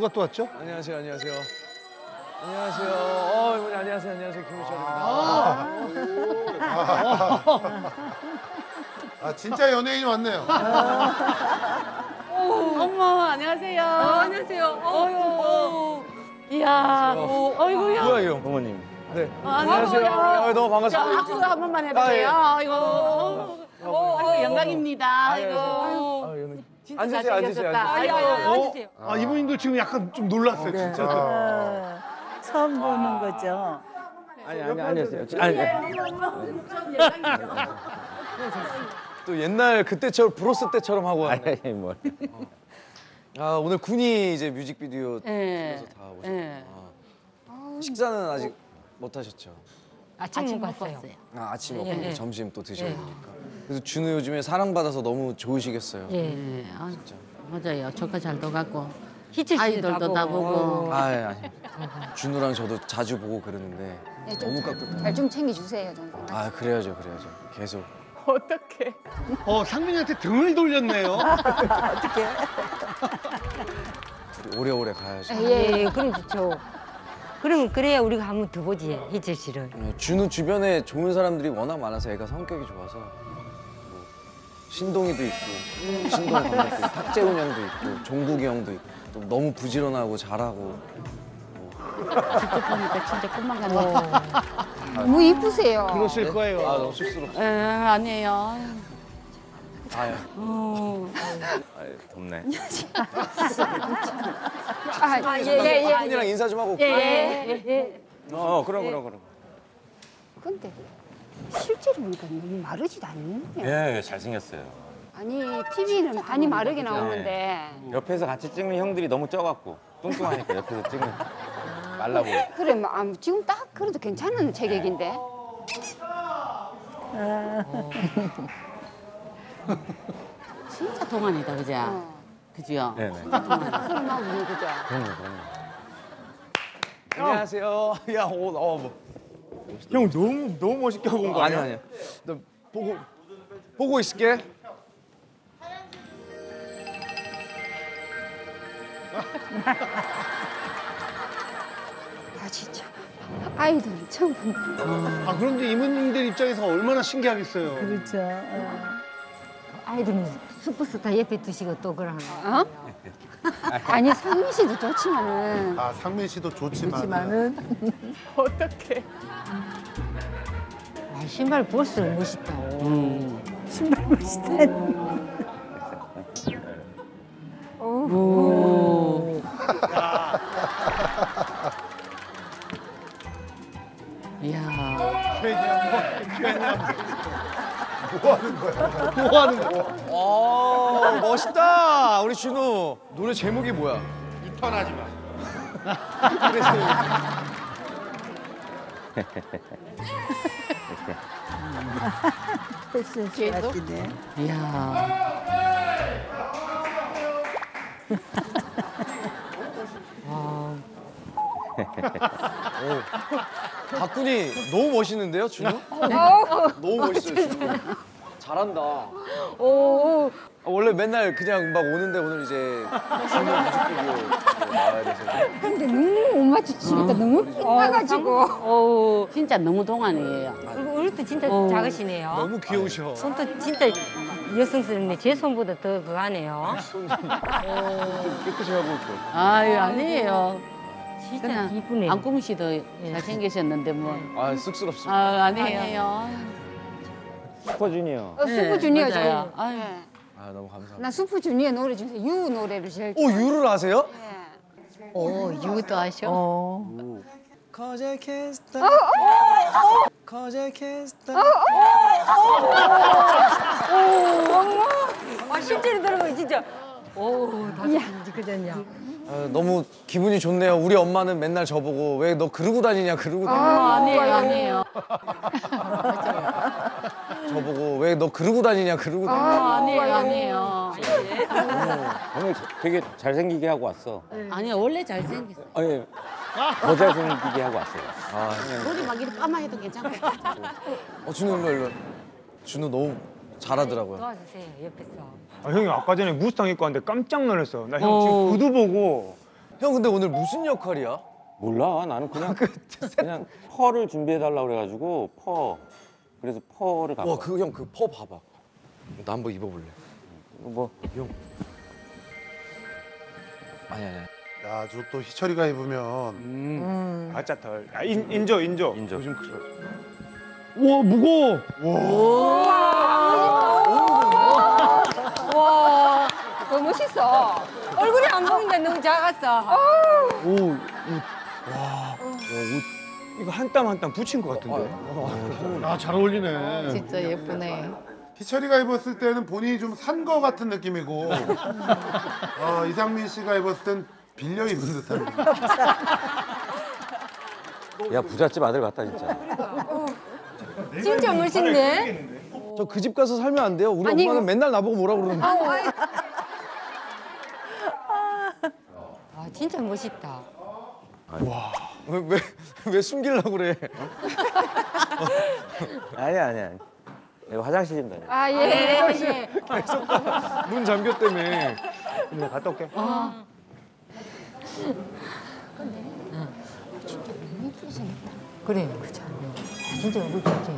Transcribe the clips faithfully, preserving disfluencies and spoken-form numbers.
또 왔죠? 안녕하세요, 안녕하세요. 안녕하세요. 어, 이모님 안녕하세요, 안녕하세요. 김우철입니다. 아, 아 진짜 연예인이 왔네요. 어머, 안녕하세요. 어, 안녕하세요. 어, 이야, 어. 어이구야. 뭐야, 이거? 부모님. 네. 어, 안녕하세요. 아, 너무 자, 반갑습니다. 박수 한 번만 해도 아, 예. 돼요. 아이고. 아이고, 영광입니다. 아이고. 아, 연예인. 진짜 앉으세요, 앉으세요, 잘생겼었다. 앉으세요. 아이고. 앉으세요. 아 이분님도 지금 약간 좀 놀랐어요, 진짜. 어, 처음 보는 거죠. 아니 아니 아니었어요. 아니. 또 옛날 그때처럼 브로스 때처럼 하고 아니 왔네. 아니 뭐. 아, 오늘 군이 이제 뮤직비디오 예. 찍어서 다 오셨구나. 예. 식사는 아직 못 하셨죠? 아침 먹고 왔어요. 아, 아침 먹고 예, 예. 점심 또 드셔야 예. 되니까. 그래서 준우 요즘에 사랑받아서 너무 좋으시겠어요. 예, 아, 맞아요. 조카 잘 돼갖고 희철 씨도 아이들도 다 보고. 아, 예, 아니. 준우랑 저도 자주 보고 그러는데 네, 좀 너무 깍듯해. 잘 좀 챙겨주세요, 좀. 아, 그래야죠, 그래야죠. 계속. 어떡해. 어 상민이한테 등을 돌렸네요. 둘이 오래오래 가야죠. 예, 그럼 좋죠. 그럼 그래야 우리가 한 번 더 보지, 희철 씨를. 네, 준우 주변에 좋은 사람들이 워낙 많아서 애가 성격이 좋아서 뭐 신동이도 있고 신동 감독도 있고 탁재훈 형도 있고 종국이 형도 있고 또 너무 부지런하고 잘하고 직접 보니까 진짜 꿈만 같네. 너무 이쁘세요. 그러실 거예요. 아 너무 쑥스럽다. 예, 아니에요. 아유, 어. 아유 덥네. 아, 예, 예, 예. 분이랑 인사 좀 하고. 예, 예, 예. 어 그럼 그럼 그럼. 근데 실제로 보니까 너무 마르지도 않네요. 예 잘생겼어요. 아니, 티비는 많이 마르게 나오는데. 옆에서 같이 찍는 형들이 너무 쪄갖고 뚱뚱하니까 옆에서 찍는 말라 보여. 그래, 뭐, 아, 지금 딱 그래도 괜찮은 체격인데. 진짜 동안이다, 그죠? 어. 그죠? 네네. 서른하고 있는 거죠. 그럼요 그럼요. 안녕하세요. 야, 오, 어, 뭐. 형 너무 너무 멋있게 하고 온 거 아니 아니야? 아니야. 나 보고 보고 있을게. 아, 진짜. 아이돌 처음 본다. 아 그런데 이모님들 입장에서 얼마나 신기하겠어요. 그렇죠. 어. 아이들은 슈퍼스타 옆에 두시고 또 그러나. 어? 아니, 상민 씨도 좋지만은. 아 상민 씨도 좋지만. 그렇지만은 어떡해. 아, 신발 볼수록 멋있다. 음. 신발 멋있다. 오. 이야. 뭐 하는 거야? 뭐 하는 거야? 어, 멋있다. 우리 준우. 노래 제목이 뭐야? 이편하지 마. 패션 좋아지네. 이야. 박군이 너무 멋있는데요, 준우? 너무 멋있어요, 준우. 잘한다. 오, 아, 원래 맨날 그냥 막 오는데 오늘 이제 준우 뮤직비디오 나와야 돼서. 근데 너무 못 맞추시니까 너무 삐나가지고. 오, 진짜 너무 동안이에요. 그리고 얼굴도 진짜 어. 작으시네요. 너무 귀여우셔. 손도 진짜 여성스럽네. 제 손보다 더 그거 하네요. 좀 깨끗이 하고 있고. 아유, 아니에요. 진짜 그냥 이쁘네. 안궁 씨도 잘생기셨는데 뭐. 아, 쑥스럽습니다. 아, 아니에요. 슈퍼주니어. 어, 슈퍼주니어 죠. 맞아요. 아유. 네. 아, 너무 감사합니다. 나 슈퍼주니어 노래 중에서 유 노래를 제일 오, 유를 아세요? 좋아해. 오, 이것도 아셔? 어. Cause I can't stop. Cause I can't stop. 아, 실제로 들어보면 진짜. 오, 다시 그전이야. 아, 너무 기분이 좋네요. 우리 엄마는 맨날 저보고 왜 너 그러고 다니냐 그러고 다니냐. 아, 아니에요, 아니에요. 저보고 왜 너 그러고 다니냐 그러고 다니냐. 아, 아니에요, 아니에요. 오늘 되게 잘생기게 하고 왔어. 아니요, 원래 잘생겼어. 아니 더 잘생기게 하고 왔어요. 아, 머리 막 이렇게 까마해도 괜찮고. 어, 준우 일로 일로. 준우 너무 잘하더라고요. 도와주세요, 옆에서. 아, 형이 아까 전에 무스탕 입고 왔는데 깜짝 놀랐어. 나 형 어. 지금 구두 보고 형 근데 오늘 무슨 역할이야? 몰라. 나는 그냥 그냥 퍼를 준비해 달라고 그래가지고 퍼. 그래서 퍼를 갖고. 와 그 형 그 퍼 봐봐. 나 한번 입어볼래. 뭐 형. 아니 아니. 야, 저 또 희철이가 입으면 음. 살짝 덜. 아, 인, 인조, 인조. 인조. 요즘 그래. 우와, 무거워. 와, 너무 멋있어. 얼굴이 안 보인다. 너무 작았어. 오, 이, 와, 이거 한 땀 한 땀 붙인 것 같은데. 아, 잘 어울리네. 진짜 예쁘네. 희철이가 입었을 때는 본인이 좀 산 거 같은 느낌이고 어, 이상민 씨가 입었을 땐 빌려 입은 듯한 느낌. 야 부잣집 아들 같다 진짜. 진짜 멋있네. 저 그 집 가서 살면 안 돼요? 우리 아니, 엄마는 이거- 맨날 나보고 뭐라 그러는데. 아, 진짜 멋있다. 왜 왜 왜 숨기려고 그래? 아니야 아니야. 내가 화장실 좀 다녀. 아, 예. 예. 문 잠겼다며. 그냥 갔다 올게. 그래, 그죠. 진짜 얼굴 좋지.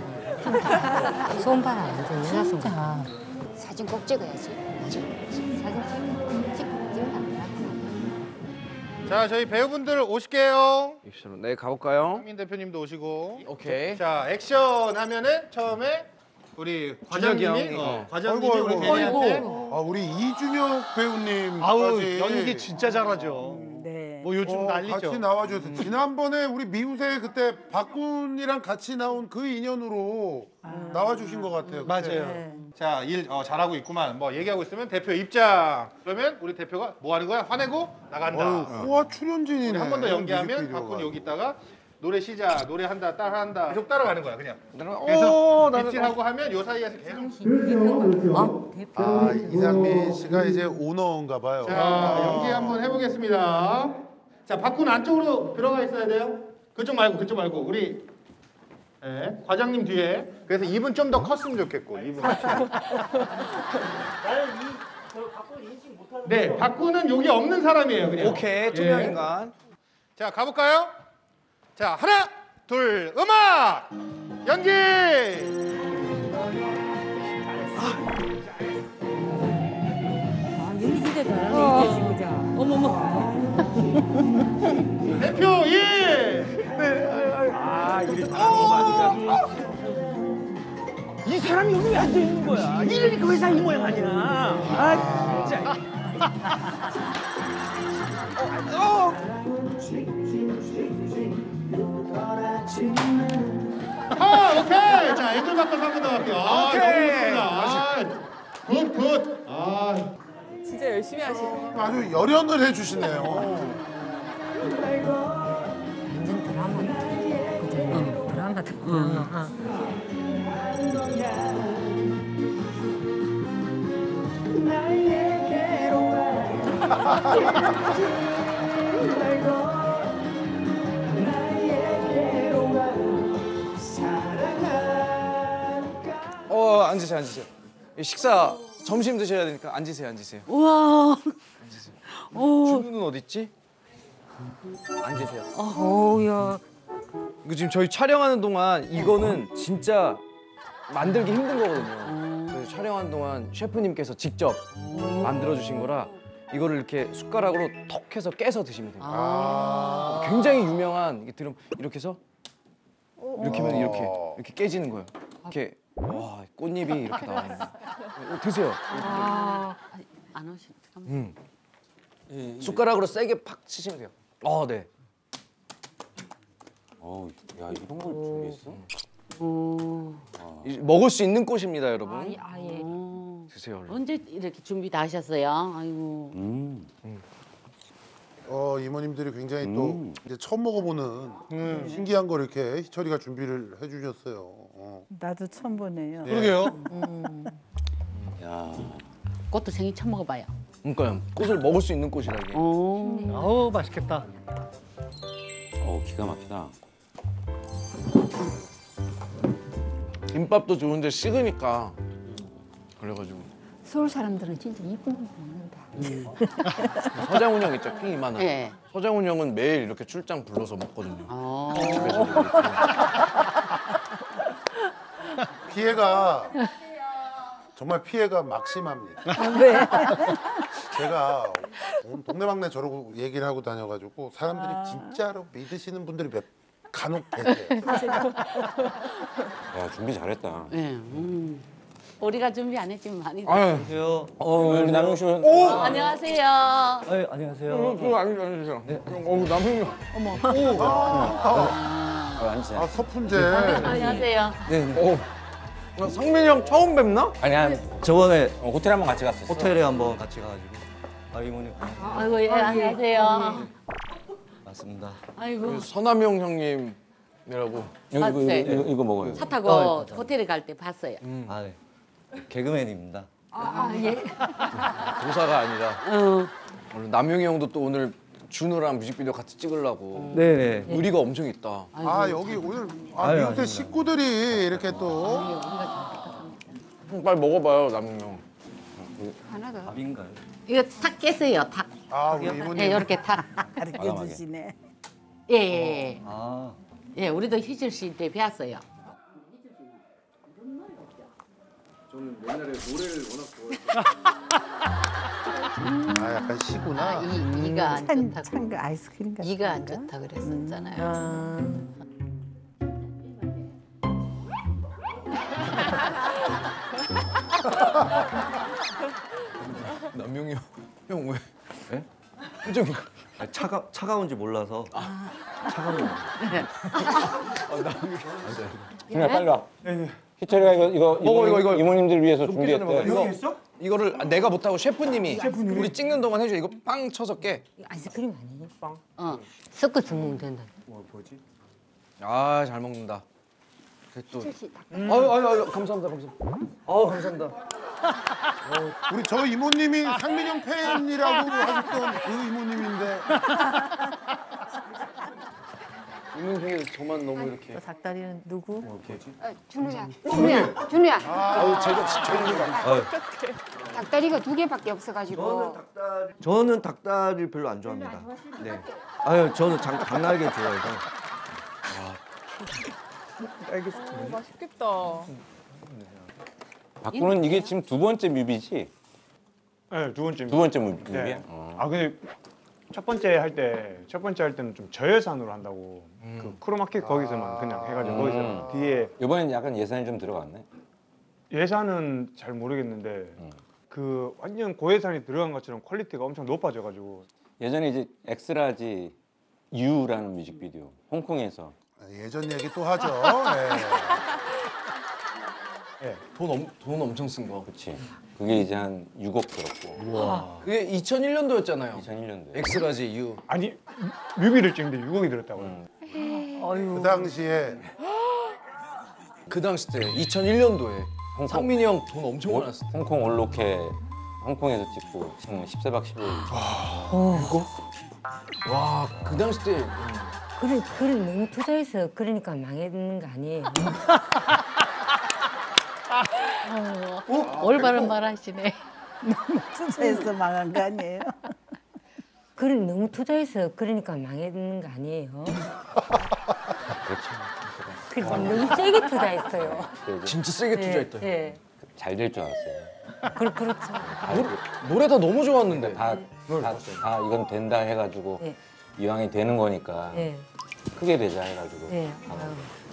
손 봐라, 완전 여자 손. 진짜. 사진 꼭 찍어야지. 사진 찍, 찍, 찍는다. 자, 저희 배우분들 오실게요. 액션. 네 가볼까요? 상민 대표님도 오시고. 오케이. 자, 액션 하면은 처음에 우리 과장님이 형이, 어, 어. 과장님이 아이고, 우리 아이고. 대리한테 아, 우리 이준혁 배우님 아우, 연기 진짜 잘하죠. 네. 뭐 요즘 어, 난리죠. 같이 나와줘서 지난번에 우리 미우새 그때 박군이랑 같이 나온 그 인연으로 나와주신 것 같아요. 그때. 맞아요. 네. 자, 일 어, 잘하고 있구만. 뭐 얘기하고 있으면 대표 입장. 그러면 우리 대표가 뭐 하는 거야? 화내고 나간다. 어휴, 호화 출연진이네. 한 번 더 연기하면 뮤직비디오가. 박군이 여기 있다가 노래 시작, 노래한다, 따라한다. 계속 따라가는 거야, 그냥. 오, 그래서 나는 입질하고 하면 요 사이에서 계속. 아, 이상민 씨가 이제 오너인가 봐요. 자, 연기 한번 해보겠습니다. 자, 박군 안쪽으로 들어가 있어야 돼요. 그쪽 말고, 그쪽 말고. 우리 네, 과장님 뒤에. 그래서 입은 좀 더 컸으면 좋겠고, 입은. 네, 박군은 여기 없는 사람이에요, 그냥. 오케이, 투명 인간. 자, 가볼까요? 자, 하나, 둘, 음악! 연기! 아, 연기 진짜 잘하네, 이 친구자. 어머머. 대표 일! 아, 이리 아, 이 사람이 여기 왜 앉아 있는 거야? 이러니까 회사 이 모양 아니야. 아, 진짜. 어, 어. 아, 오케이! 자, 앵글 바꿔서 한 번 더 할게요. 아, 오케이. 너무 좋습니다. 아, 굿, 굿. 아, 진짜 열심히 하시네. 아주 열연을 해주시네요. 완전 드라마. 그죠? 응, 드라마 드라마. 어 앉으세요 앉으세요. 식사 점심 드셔야 되니까 앉으세요 앉으세요. 우와. 앉으세요. 오. 준우는 어디 있지? 앉으세요. 어우야. 이거 지금 저희 촬영하는 동안 이거는 진짜 만들기 힘든 거거든요. 그래서 촬영하는 동안 셰프님께서 직접 만들어 주신 거라 이거를 이렇게 숟가락으로 톡 해서 깨서 드시면 됩니다. 아. 굉장히 유명한 이게 들으면 이렇게 해서 이렇게 하면 이렇게 이렇게 깨지는 거예요. 이렇게 와 꽃잎이 이렇게 나와 있는. 거. 드세요. 아, 안 오시. 음. 숟가락으로 세게 팍 치시면 돼요. 어, 네. 어, 야 이런 걸 준비했어? 오. 이- 먹을 수 있는 꽃입니다, 여러분. 아예 아예. 오. 드세요, 얼른. 언제 이렇게 준비 다 하셨어요? 아이고. 음. 어, 이모님들이 굉장히 음. 또 이제 처음 먹어보는 신기한 걸 이렇게 희철이가 준비를 해주셨어요. 어. 나도 처음 보네요. 그러게요. 음. 야. 꽃도 생일 처음 먹어봐요. 그러니까요. 꽃을 먹을 수 있는 꽃이라 이게. 오. 어우, 맛있겠다. 어 기가 막히다. 김밥도 좋은데 식으니까 그래가지고. 서울 사람들은 진짜 이쁜 거 먹는다. 서장훈 형 있죠, 키 이만한. 네. 서장훈 형은 매일 이렇게 출장 불러서 먹거든요. 어. 집에서 이렇게. 피해가 정말 피해가 막심합니다. 왜? 제가 온 동네방네 저러고 얘기를 하고 다녀가지고 사람들이 진짜로 믿으시는 분들이 몇 간혹 계세요. 야 준비 잘했다. 네. 음. 우리가 준비 안 했지만 많이. 아유, 안녕하세요. 어 우리 남영 씨는 오! 안녕하세요. 아, 안녕하세요. 그거 아니죠, 아니죠. 어우, 남은 형. 어, 앉으세요. 아 서푼제. 안녕하세요. 네. 어, 성민이 형 처음 뵙나? 아니 한 저번에 어, 호텔 한번 같이 갔었어. 호텔에 한번 같이 가가지고 아 이모님 아이고, 예, 안녕하세요. 맞습니다. 아이고. 서남용 형님이라고. 이거, 이거, 네. 이거, 이거 먹어요. 차 타고 어, 호텔에 갈 때 봤어요. 아 네. 개그맨입니다. 아, 예. 도사가 아니라. 어. 오늘 남용이 형도 또 오늘 준우랑 뮤직비디오 같이 찍으려고. 네네. 의리가 엄청 있다. 아 여기 오늘 아, 아유, 미국의 아닙니다. 식구들이 이렇게 또 형 빨리 먹어봐요, 남용 형. 밥인가요? 이거 탁 깼어요, 탁. 아 우리 이모님 예, 이렇게 탁. 가르쳐 주시네. 예, 예, 예. 아 예, 우리도 희철 씨 때 배웠어요. 저는 옛날에 노래를 워낙 좋아해서. 아 약간 시구나. 이, 이가 안 찬, 좋다고. 찬 거 아이스크림 같은 이가 안 건가? 좋다 그랬었잖아요. 아, 남용이 형, 형 왜? 예? 표정이. 아, 차가 차가운지 몰라서 차가운. 준우야 빨리 와. 희철이가 이거 이거 먹어, 이거, 이거. 이모님들 위해서 준비했대. 이거 이거를 내가 못하고 셰프님이 우리 찍는 동안 해줘. 이거 빵 쳐서 깨. 이거 아이스크림 아니에요? 빵. 어. 섞어서 먹으면 된다. 아, 잘 먹는다. 그래 또. 아유, 아유, 아유, 감사합니다, 감사합니다. 아우, 감사합니다. 우리 저 이모님이 상민형 팬이라고 하셨던 그 이모님인데 있는 중에 저만 너무 이렇게. 또 닭다리는 누구? 준우야, 준우야, 준우야. 아유, 제가 제가 닭다리가 두 개밖에 없어가지고. 저는 닭다리를 별로 안 좋아합니다. 네. 아유 저는 장, 닭날개 좋아해서. 박구는 이게 지금 두 번째 뮤비지? 네, 두 번째. 두 번째 뮤비, 뮤비야? 네. 어. 아 근데 첫 번째 할 때, 첫 번째 할 때는 좀 저예산으로 한다고 그 크로마켓 거기서만 그냥 해가지고 음. 거기서 뒤에 이번엔 약간 예산이 좀 들어갔네. 예산은 잘 모르겠는데 음. 그 완전 고예산이 들어간 것처럼 퀄리티가 엄청 높아져가지고 예전에 이제 엑스라지 U라는 뮤직비디오 홍콩에서 예전 얘기 또 하죠. 예. 돈, 엄, 돈 엄청 쓴 거. 그치. 그게 이제 한 육억 들었고 그게 이천일 년도였잖아요. 이천일 년도에. 엑스라지 유. 아니 뮤비를 찍는데 육억이 들었다고요. 그 당시에 그 당시 때 이천일 년도에 홍콩, 상민이 형 돈 엄청 올- 많았어. 홍콩 올로케 홍콩에서 찍고 음, 십사 박 십오 일. 와, 그 당시 때 그래, 그래 너무 투자해서 그러니까 망했는 거 아니에요? 어, 올바른 말 하시네. 투자해서 망한 거 아니에요? 그래 너무 투자해서 그러니까 망했는 거 아니에요? 그렇죠. 그래 너무 세게 투자했어요. 그때 이제 진짜 세게 투자했다. 예, 예. 잘 될 줄 알았어요. 그, 그렇죠. 노래 다 너무 좋았는데. 다, 다, 다 이건 된다 해가지고 예. 이왕이 되는 거니까 예, 크게 되자 해가지고 예. 아, 아유.